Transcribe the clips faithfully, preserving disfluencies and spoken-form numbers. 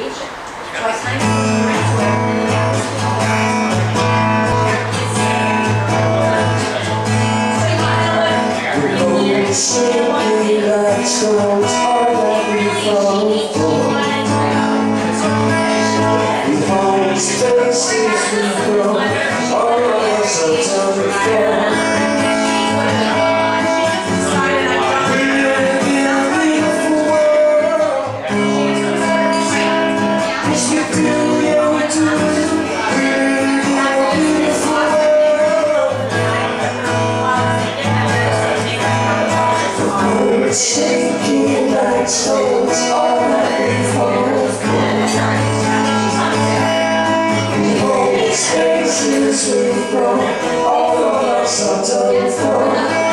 obligation. So I kind of went to it. Shaking like stones all night long. Holy spaces we've grown, all of us are done for.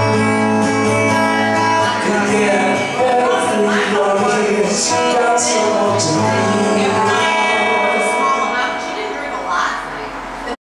Got some